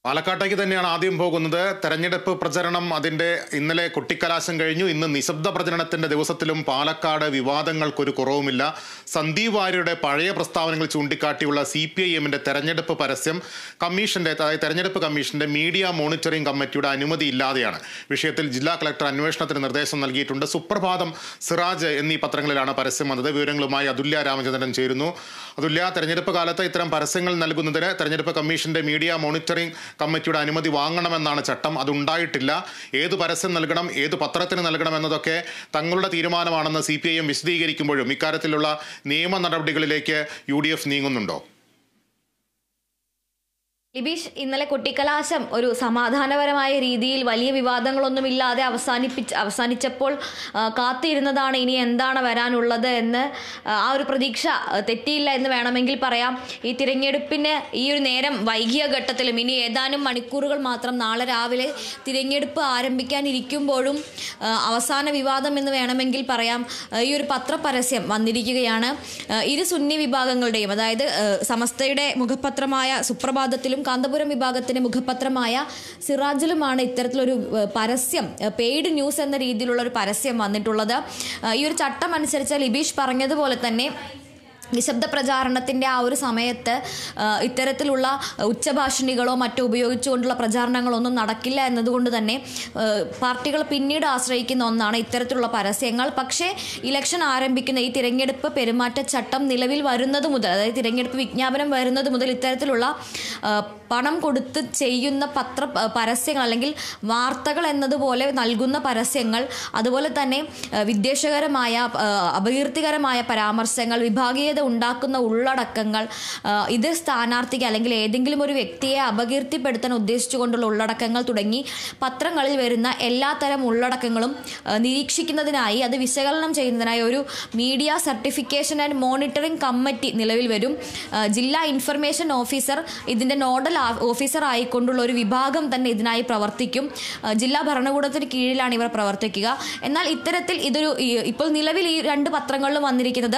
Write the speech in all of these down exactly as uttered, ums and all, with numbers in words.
പാലക്കാട്ടേക്ക് തന്നെയാണ് ആദ്യം പോകുന്നത്. തെരഞ്ഞെടുപ്പ് പ്രചരണം അതിൻ്റെ ഇന്നലെ കൊട്ടിക്കലാശം കഴിഞ്ഞു. ഇന്ന് നിശബ്ദ പ്രചരണത്തിൻ്റെ ദിവസത്തിലും പാലക്കാട് വിവാദങ്ങൾക്കൊരു കുറവുമില്ല. സന്ദീപ് വാര്യരുടെ പഴയ പ്രസ്താവനകൾ ചൂണ്ടിക്കാട്ടിയുള്ള സി പി ഐ എമ്മിൻ്റെ തെരഞ്ഞെടുപ്പ് പരസ്യം കമ്മീഷൻ്റെ അതായത് തെരഞ്ഞെടുപ്പ് കമ്മീഷൻ്റെ മീഡിയ മോണിറ്ററിംഗ് കമ്മിറ്റിയുടെ അനുമതി ഇല്ലാതെയാണ്. വിഷയത്തിൽ ജില്ലാ കളക്ടർ അന്വേഷണത്തിന് നിർദ്ദേശം നൽകിയിട്ടുണ്ട്. സുപ്രഭാതം, സിറാജ് എന്നീ പത്രങ്ങളിലാണ് പരസ്യം വന്നത്. വിവരങ്ങളുമായി അതുല്യ രാമചന്ദ്രൻ ചേരുന്നു. അതുല്യ, തെരഞ്ഞെടുപ്പ് കാലത്ത് ഇത്തരം പരസ്യങ്ങൾ നൽകുന്നതിന് തെരഞ്ഞെടുപ്പ് കമ്മീഷൻ്റെ മീഡിയ മോണിറ്ററിംഗ് കമ്മിറ്റിയുടെ അനുമതി വാങ്ങണമെന്നാണ് ചട്ടം. അതുണ്ടായിട്ടില്ല. ഏത് പരസ്യം നൽകണം, ഏത് പത്രത്തിന് നൽകണം എന്നതൊക്കെ തങ്ങളുടെ തീരുമാനമാണെന്ന് സി പി ഐ എം വിശദീകരിക്കുമ്പോഴും ഇക്കാര്യത്തിലുള്ള നിയമ നടപടികളിലേക്ക് യു ഡി എഫ് നീങ്ങുന്നുണ്ടോ? ലിബീഷ്, ഇന്നലെ കൊട്ടിക്കലാശം ഒരു സമാധാനപരമായ രീതിയിൽ വലിയ വിവാദങ്ങളൊന്നുമില്ലാതെ അവസാനിപ്പിച്ച് അവസാനിച്ചപ്പോൾ കാത്തിരുന്നതാണ് ഇനി എന്താണ് വരാനുള്ളത് എന്ന്. ആ ഒരു പ്രതീക്ഷ തെറ്റിയില്ല എന്ന് വേണമെങ്കിൽ പറയാം. ഈ തിരഞ്ഞെടുപ്പിന് ഈ ഒരു നേരം വൈകിയ ഘട്ടത്തിലും ഇനി ഏതാനും മണിക്കൂറുകൾ മാത്രം നാളെ രാവിലെ തിരഞ്ഞെടുപ്പ് ആരംഭിക്കാനിരിക്കുമ്പോഴും അവസാന വിവാദം എന്ന് വേണമെങ്കിൽ പറയാം. ഈ ഒരു പത്രപരസ്യം വന്നിരിക്കുകയാണ്. ഇരു സുന്നി വിഭാഗങ്ങളുടെയും, അതായത് സമസ്തയുടെ മുഖപത്രമായ സുപ്രഭാതത്തിലും കാന്തപുരം വിഭാഗത്തിന്റെ മുഖപത്രമായ സിറാജിലുമാണ് ഇത്തരത്തിലൊരു പരസ്യം, പെയ്ഡ് ന്യൂസ് എന്ന രീതിയിലുള്ള ഒരു പരസ്യം വന്നിട്ടുള്ളത്. ഈ ഒരു ചട്ടം അനുസരിച്ച് ലിബീഷ് പറഞ്ഞതുപോലെ തന്നെ നിശബ്ദ പ്രചാരണത്തിൻ്റെ ആ ഒരു സമയത്ത് ഇത്തരത്തിലുള്ള ഉച്ചഭാഷിണികളോ മറ്റോ ഉപയോഗിച്ചുകൊണ്ടുള്ള പ്രചാരണങ്ങളൊന്നും നടക്കില്ല എന്നതുകൊണ്ട് തന്നെ പാർട്ടികൾ പിന്നീട് ആശ്രയിക്കുന്ന ഒന്നാണ് ഇത്തരത്തിലുള്ള പരസ്യങ്ങൾ. പക്ഷേ ഇലക്ഷൻ ആരംഭിക്കുന്ന ഈ തിരഞ്ഞെടുപ്പ് പെരുമാറ്റച്ചട്ടം നിലവിൽ വരുന്നത് മുതൽ, അതായത് തിരഞ്ഞെടുപ്പ് വിജ്ഞാപനം വരുന്നത് മുതൽ ഇത്തരത്തിലുള്ള പണം കൊടുത്ത് ചെയ്യുന്ന പത്ര പരസ്യങ്ങൾ അല്ലെങ്കിൽ വാർത്തകൾ എന്നതുപോലെ നൽകുന്ന പരസ്യങ്ങൾ, അതുപോലെ തന്നെ വിദ്വേഷകരമായ അപകീർത്തികരമായ പരാമർശങ്ങൾ, വിഭാഗീയത ഉണ്ടാക്കുന്ന ഉള്ളടക്കങ്ങൾ, ഇത് സ്ഥാനാർത്ഥിക്ക് അല്ലെങ്കിൽ ഏതെങ്കിലും ഒരു വ്യക്തിയെ അപകീർത്തിപ്പെടുത്താൻ ഉദ്ദേശിച്ചുകൊണ്ടുള്ള ഉള്ളടക്കങ്ങൾ തുടങ്ങി പത്രങ്ങളിൽ വരുന്ന എല്ലാത്തരം ഉള്ളടക്കങ്ങളും നിരീക്ഷിക്കുന്നതിനായി, അത് വിശകലനം ചെയ്യുന്നതിനായി ഒരു media certification and monitoring committee നിലവിൽ വരും. ജില്ലാ ഇൻഫർമേഷൻ ഓഫീസർ ഇതിൻ്റെ നോഡൽ ഓഫീസർ ആയിക്കൊണ്ടുള്ള ഒരു വിഭാഗം തന്നെ ഇതിനായി പ്രവർത്തിക്കും. ജില്ലാ ഭരണകൂടത്തിന് കീഴിലാണ് ഇവർ പ്രവർത്തിക്കുക. എന്നാൽ ഇത്തരത്തിൽ ഇതൊരു ഇപ്പോൾ നിലവിൽ ഈ രണ്ട് പത്രങ്ങളിലും വന്നിരിക്കുന്നത്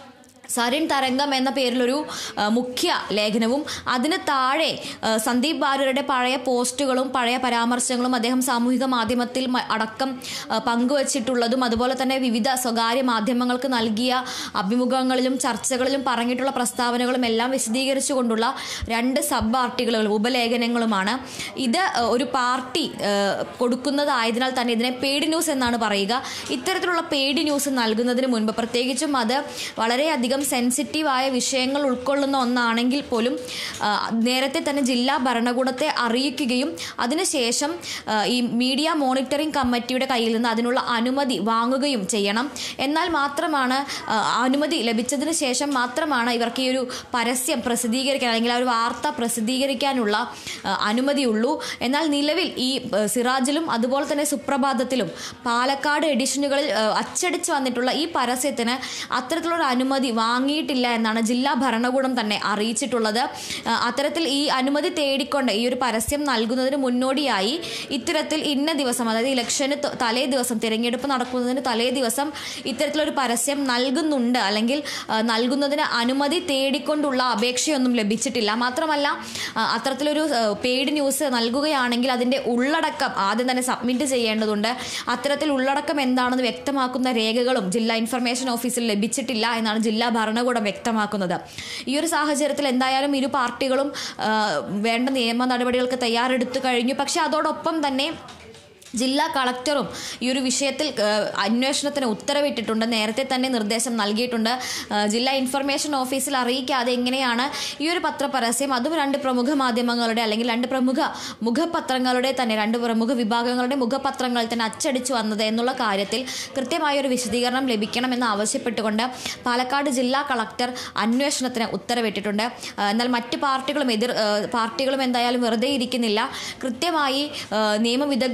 സരിൻ തരംഗം എന്ന പേരിലൊരു മുഖ്യ ലേഖനവും അതിന് താഴെ സന്ദീപ് വാര്യരുടെ പഴയ പോസ്റ്റുകളും പഴയ പരാമർശങ്ങളും അദ്ദേഹം സാമൂഹിക മാധ്യമത്തിൽ അടക്കം പങ്കുവച്ചിട്ടുള്ളതും അതുപോലെ തന്നെ വിവിധ സ്വകാര്യ മാധ്യമങ്ങൾക്ക് നൽകിയ അഭിമുഖങ്ങളിലും ചർച്ചകളിലും പറഞ്ഞിട്ടുള്ള പ്രസ്താവനകളും എല്ലാം വിശദീകരിച്ചുകൊണ്ടുള്ള രണ്ട് സബ് ആർട്ടിക്കിളുകളും ഉപലേഖനങ്ങളുമാണ്. ഇത് ഒരു പാർട്ടി കൊടുക്കുന്നതായതിനാൽ തന്നെ ഇതിനെ പെയ്ഡ് ന്യൂസ് എന്നാണ് പറയുക. ഇത്തരത്തിലുള്ള പെയ്ഡ് ന്യൂസ് നൽകുന്നതിന് മുൻപ്, പ്രത്യേകിച്ചും അത് വളരെയധികം സെൻസിറ്റീവായ വിഷയങ്ങൾ ഉൾക്കൊള്ളുന്ന ഒന്നാണെങ്കിൽ പോലും നേരത്തെ തന്നെ ജില്ലാ ഭരണകൂടത്തെ അറിയിക്കുകയും അതിനുശേഷം ഈ മീഡിയ മോണിറ്ററിംഗ് കമ്മിറ്റിയുടെ കയ്യിൽ നിന്ന് അതിനുള്ള അനുമതി വാങ്ങുകയും ചെയ്യണം. എന്നാൽ മാത്രമാണ്, അനുമതി ലഭിച്ചതിന് ശേഷം മാത്രമാണ് ഇവർക്ക് ഈ ഒരു പരസ്യം പ്രസിദ്ധീകരിക്കാൻ അല്ലെങ്കിൽ ആ ഒരു വാർത്ത പ്രസിദ്ധീകരിക്കാനുള്ള അനുമതിയുള്ളൂ. എന്നാൽ നിലവിൽ ഈ സിറാജിലും അതുപോലെ തന്നെ സുപ്രഭാതത്തിലും പാലക്കാട് എഡിഷനുകളിൽ അച്ചടിച്ച് വന്നിട്ടുള്ള ഈ പരസ്യത്തിന് അത്തരത്തിലുള്ള അനുമതി വാങ്ങിയിട്ടില്ല എന്നാണ് ജില്ലാ ഭരണകൂടം തന്നെ അറിയിച്ചിട്ടുള്ളത്. അത്തരത്തിൽ ഈ അനുമതി തേടിക്കൊണ്ട് ഈ ഒരു പരസ്യം നൽകുന്നതിന് മുന്നോടിയായി ഇത്തരത്തിൽ ഇന്ന ദിവസം, അതായത് ഇലക്ഷന് തലേ ദിവസം, തിരഞ്ഞെടുപ്പ് നടക്കുന്നതിന് തലേ ദിവസം ഇത്തരത്തിലൊരു പരസ്യം നൽകുന്നുണ്ട് അല്ലെങ്കിൽ നൽകുന്നതിന് അനുമതി തേടിക്കൊണ്ടുള്ള അപേക്ഷയൊന്നും ലഭിച്ചിട്ടില്ല. മാത്രമല്ല, അത്തരത്തിലൊരു പെയ്ഡ് ന്യൂസ് നൽകുകയാണെങ്കിൽ അതിൻ്റെ ഉള്ളടക്കം ആദ്യം തന്നെ സബ്മിറ്റ് ചെയ്യേണ്ടതുണ്ട്. അത്തരത്തിൽ ഉള്ളടക്കം എന്താണെന്ന് വ്യക്തമാക്കുന്ന രേഖകളും ജില്ലാ ഇൻഫർമേഷൻ ഓഫീസിൽ ലഭിച്ചിട്ടില്ല എന്നാണ് ജില്ലാ ഭരണകൂടം വ്യക്തമാക്കുന്നത്. ഈ ഒരു സാഹചര്യത്തിൽ എന്തായാലും ഇരു പാർട്ടികളും വേണ്ട നിയമ നടപടികൾക്ക് തയ്യാറെടുത്തു കഴിഞ്ഞു. പക്ഷെ അതോടൊപ്പം തന്നെ ജില്ലാ കളക്ടറും ഈ ഒരു വിഷയത്തിൽ അന്വേഷണത്തിന് ഉത്തരവിട്ടിട്ടുണ്ട്. നേരത്തെ തന്നെ നിർദ്ദേശം നൽകിയിട്ടുണ്ട്. ജില്ലാ ഇൻഫർമേഷൻ ഓഫീസിൽ അറിയിക്കാതെ എങ്ങനെയാണ് ഈ ഒരു പത്രപരസ്യം, അതും രണ്ട് പ്രമുഖ മാധ്യമങ്ങളുടെ അല്ലെങ്കിൽ രണ്ട് പ്രമുഖ മുഖപത്രങ്ങളുടെ തന്നെ രണ്ട് പ്രമുഖ വിഭാഗങ്ങളുടെ മുഖപത്രങ്ങളിൽ തന്നെ അച്ചടിച്ചു വന്നത് എന്നുള്ള കാര്യത്തിൽ കൃത്യമായൊരു വിശദീകരണം ലഭിക്കണമെന്ന് ആവശ്യപ്പെട്ടുകൊണ്ട് പാലക്കാട് ജില്ലാ കളക്ടർ അന്വേഷണത്തിന് ഉത്തരവിട്ടിട്ടുണ്ട്. എന്നാൽ മറ്റ് പാർട്ടികളും എതിർ പാർട്ടികളും എന്തായാലും വെറുതെ ഇരിക്കുന്നില്ല. കൃത്യമായി നിയമവിദഗ്ധരുമായി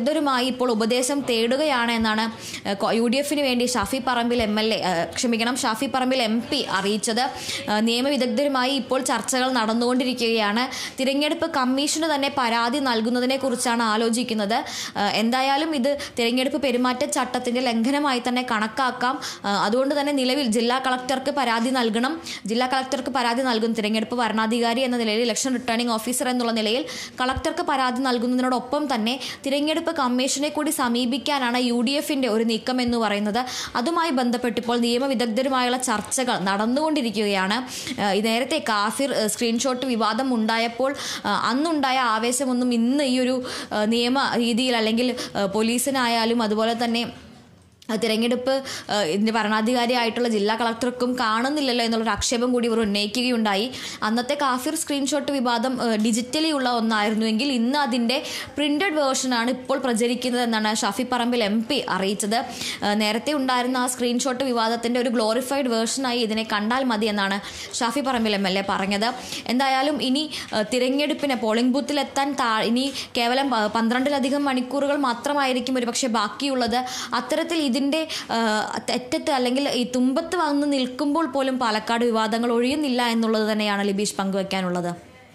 വിദഗ്ധരുമായി ഇപ്പോൾ ഉപദേശം തേടുകയാണ് എന്നാണ് യു ഡി എഫിന് വേണ്ടി Shafi Parambil M L A ക്ഷമിക്കണം ഷാഫി പറമ്പിൽ എം പി അറിയിച്ചത്. നിയമവിദഗ്ധരുമായി ഇപ്പോൾ ചർച്ചകൾ നടന്നുകൊണ്ടിരിക്കുകയാണ്. തിരഞ്ഞെടുപ്പ് കമ്മീഷന് തന്നെ പരാതി നൽകുന്നതിനെ കുറിച്ചാണ് ആലോചിക്കുന്നത്. എന്തായാലും ഇത് തിരഞ്ഞെടുപ്പ് പെരുമാറ്റച്ചട്ടത്തിന്റെ ലംഘനമായി തന്നെ കണക്കാക്കാം. അതുകൊണ്ട് തന്നെ നിലവിൽ ജില്ലാ കളക്ടർക്ക് പരാതി നൽകണം. ജില്ലാ കളക്ടർക്ക് പരാതി നൽകും. തിരഞ്ഞെടുപ്പ് വരണാധികാരി എന്ന നിലയിൽ, ഇലക്ഷൻ റിട്ടേണിംഗ് ഓഫീസർ എന്നുള്ള നിലയിൽ കളക്ടർക്ക് പരാതി നൽകുന്നതിനോടൊപ്പം തന്നെ തിരഞ്ഞെടുപ്പ് കമ്മീഷനെ കൂടി സമീപിക്കാനാണ് യു ഡി എഫിന്റെ ഒരു നീക്കം എന്ന് പറയുന്നത്. അതുമായി ബന്ധപ്പെട്ട് ഇപ്പോൾ നിയമവിദഗ്ധരുമായുള്ള ചർച്ചകൾ നടന്നുകൊണ്ടിരിക്കുകയാണ്. നേരത്തെ കാഫിർ സ്ക്രീൻഷോട്ട് വിവാദം ഉണ്ടായപ്പോൾ അന്നുണ്ടായ ആവേശമൊന്നും ഇന്ന് ഈ ഒരു നിയമ രീതിയിൽ അല്ലെങ്കിൽ പോലീസിനായാലും അതുപോലെ തന്നെ തിരഞ്ഞെടുപ്പ് ഇതിൻ്റെ ഭരണാധികാരിയായിട്ടുള്ള ജില്ലാ കളക്ടർക്കും കാണുന്നില്ലല്ലോ എന്നുള്ളൊരു ആക്ഷേപം കൂടി ഇവർ ഉന്നയിക്കുകയുണ്ടായി. അന്നത്തെ കാഫിർ സ്ക്രീൻഷോട്ട് വിവാദം ഡിജിറ്റലി ഉള്ള ഒന്നായിരുന്നുവെങ്കിൽ ഇന്ന് അതിൻ്റെ പ്രിന്റഡ് വേർഷനാണ് ഇപ്പോൾ പ്രചരിക്കുന്നത് എന്നാണ് ഷാഫി പറമ്പിൽ എം പി അറിയിച്ചത്. നേരത്തെ ഉണ്ടായിരുന്ന ആ സ്ക്രീൻഷോട്ട് വിവാദത്തിൻ്റെ ഒരു ഗ്ലോറിഫൈഡ് വേർഷനായി ഇതിനെ കണ്ടാൽ മതി എന്നാണ് Shafi Parambil M L A പറഞ്ഞത്. എന്തായാലും ഇനി തിരഞ്ഞെടുപ്പിന് പോളിംഗ് ബൂത്തിലെത്താൻ താ ഇനി കേവലം പന്ത്രണ്ടിലധികം മണിക്കൂറുകൾ മാത്രമായിരിക്കും ഒരുപക്ഷെ ബാക്കിയുള്ളത്. അത്തരത്തിൽ ഇതിൻ്റെ തെറ്റത്ത് അല്ലെങ്കിൽ ഈ തുമ്പത്ത് വന്ന് നിൽക്കുമ്പോൾ പോലും പാലക്കാട് വിവാദങ്ങൾ ഒഴിയുന്നില്ല എന്നുള്ളത് തന്നെയാണ് ലിബീഷ് പങ്കുവയ്ക്കാനുള്ളത്.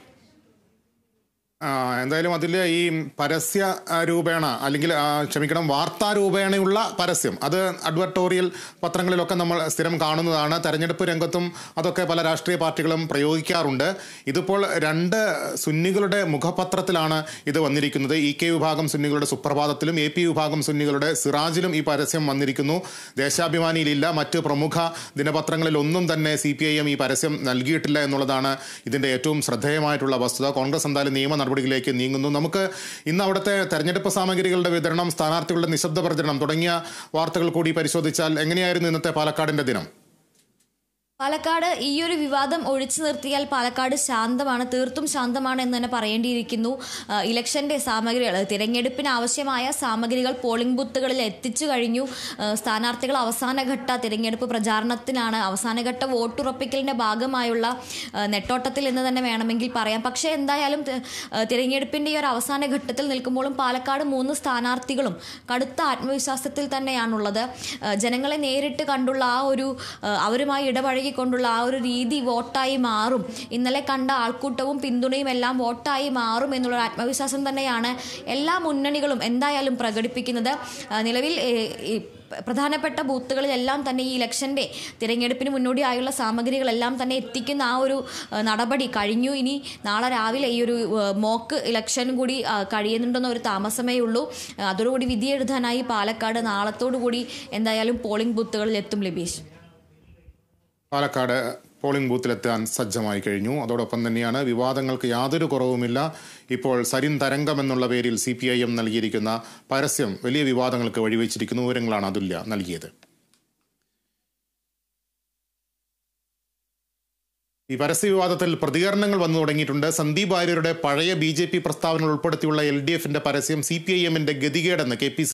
എന്തായാലും അതിൽ ഈ പരസ്യ രൂപേണ അല്ലെങ്കിൽ ക്ഷമിക്കണം വാർത്താ രൂപേണയുള്ള പരസ്യം, അത് അഡ്വർട്ടോറിയൽ പത്രങ്ങളിലൊക്കെ നമ്മൾ സ്ഥിരം കാണുന്നതാണ്. തെരഞ്ഞെടുപ്പ് രംഗത്തും അതൊക്കെ പല രാഷ്ട്രീയ പാർട്ടികളും പ്രയോഗിക്കാറുണ്ട്. ഇതിപ്പോൾ രണ്ട് സുന്നികളുടെ മുഖപത്രത്തിലാണ് ഇത് വന്നിരിക്കുന്നത്. ഇ കെ വിഭാഗം സുന്നികളുടെ സുപ്രഭാതത്തിലും എ പി വിഭാഗം സുന്നികളുടെ സിറാജിലും ഈ പരസ്യം വന്നിരിക്കുന്നു. ദേശാഭിമാനിയിലില്ല. മറ്റ് പ്രമുഖ ദിനപത്രങ്ങളിലൊന്നും തന്നെ സി പി ഐ എം ഈ പരസ്യം നൽകിയിട്ടില്ല എന്നുള്ളതാണ് ഇതിൻ്റെ ഏറ്റവും ശ്രദ്ധേയമായിട്ടുള്ള വസ്തുത. കോൺഗ്രസ് എന്തായാലും നിയമ നടപടികളിലേക്ക് നീങ്ങുന്നു. നമുക്ക് ഇന്ന് അവിടുത്തെ തെരഞ്ഞെടുപ്പ് സാമഗ്രികളുടെ വിതരണം, സ്ഥാനാർത്ഥികളുടെ നിശബ്ദ പ്രചരണം തുടങ്ങിയ വാർത്തകൾ കൂടി പരിശോധിച്ചാൽ എങ്ങനെയായിരുന്നു ഇന്നത്തെ പാലക്കാടിന്റെ ദിനം? പാലക്കാട് ഈ ഒരു വിവാദം ഒഴിച്ചു നിർത്തിയാൽ പാലക്കാട് ശാന്തമാണ്, തീർത്തും ശാന്തമാണ് എന്ന് തന്നെ പറയേണ്ടിയിരിക്കുന്നു. ഇലക്ഷൻ്റെ സാമഗ്രികൾ, തിരഞ്ഞെടുപ്പിന് ആവശ്യമായ സാമഗ്രികൾ പോളിംഗ് ബൂത്തുകളിൽ എത്തിച്ചു കഴിഞ്ഞു. സ്ഥാനാർത്ഥികൾ അവസാനഘട്ട തിരഞ്ഞെടുപ്പ് പ്രചാരണത്തിനാണ്, അവസാനഘട്ട വോട്ടുറപ്പിക്കലിൻ്റെ ഭാഗമായുള്ള നെട്ടോട്ടത്തിൽ എന്ന് തന്നെ വേണമെങ്കിൽ പറയാം. പക്ഷേ എന്തായാലും തിരഞ്ഞെടുപ്പിൻ്റെ ഈ ഒരു അവസാന ഘട്ടത്തിൽ നിൽക്കുമ്പോഴും പാലക്കാട് മൂന്ന് സ്ഥാനാർത്ഥികളും കടുത്ത ആത്മവിശ്വാസത്തിൽ തന്നെയാണുള്ളത്. ജനങ്ങളെ നേരിട്ട് കണ്ടുള്ള ആ ഒരു അവരുമായി ഇടപഴകി കൊണ്ടുള്ള ആ ഒരു രീതി വോട്ടായി മാറും. ഇന്നലെ കണ്ട ആൾക്കൂട്ടവും പിന്തുണയും എല്ലാം വോട്ടായി മാറും എന്നുള്ള ആത്മവിശ്വാസം തന്നെയാണ് എല്ലാ മുന്നണികളും എന്തായാലും പ്രകടിപ്പിക്കുന്നത്. നിലവിൽ പ്രധാനപ്പെട്ട ബൂത്തുകളിലെല്ലാം തന്നെ ഈ ഇലക്ഷൻ്റെ തിരഞ്ഞെടുപ്പിന് മുന്നോടിയായുള്ള സാമഗ്രികളെല്ലാം തന്നെ എത്തിക്കുന്ന ആ ഒരു നടപടി കഴിഞ്ഞു. ഇനി നാളെ രാവിലെ ഈ ഒരു മോക്ക് ഇലക്ഷൻ കൂടി കഴിയുന്നുണ്ടെന്ന ഒരു താമസമേ ഉള്ളൂ. അതോടുകൂടി വിധി എഴുതാനായി പാലക്കാട് നാളത്തോടുകൂടി എന്തായാലും പോളിംഗ് ബൂത്തുകളിൽ എത്തും. ലിബീഷ്, പാലക്കാട് പോളിംഗ് ബൂത്തിലെത്താൻ സജ്ജമായി കഴിഞ്ഞു. അതോടൊപ്പം തന്നെയാണ് വിവാദങ്ങൾക്ക് യാതൊരു കുറവുമില്ല. ഇപ്പോൾ സരിൻ തരംഗം എന്നുള്ള പേരിൽ സി പി ഐ എം നൽകിയിരിക്കുന്ന പരസ്യം വലിയ വിവാദങ്ങൾക്ക് വഴിവെച്ചിരിക്കുന്ന വിവരങ്ങളാണ് അതുല്യ നൽകിയത്. ഈ പരസ്യ വിവാദത്തിൽ പ്രതികരണങ്ങൾ വന്നു തുടങ്ങിയിട്ടുണ്ട്. സന്ദീപ് വാര്യരുടെ പഴയ ബി ജെ പി പ്രസ്താവനകൾ ഉൾപ്പെടുത്തിയുള്ള എൽ ഡി എഫിന്റെ പരസ്യം സി പി ഐ എമ്മിന്റെ ഗതികേടെന്ന് കെ പി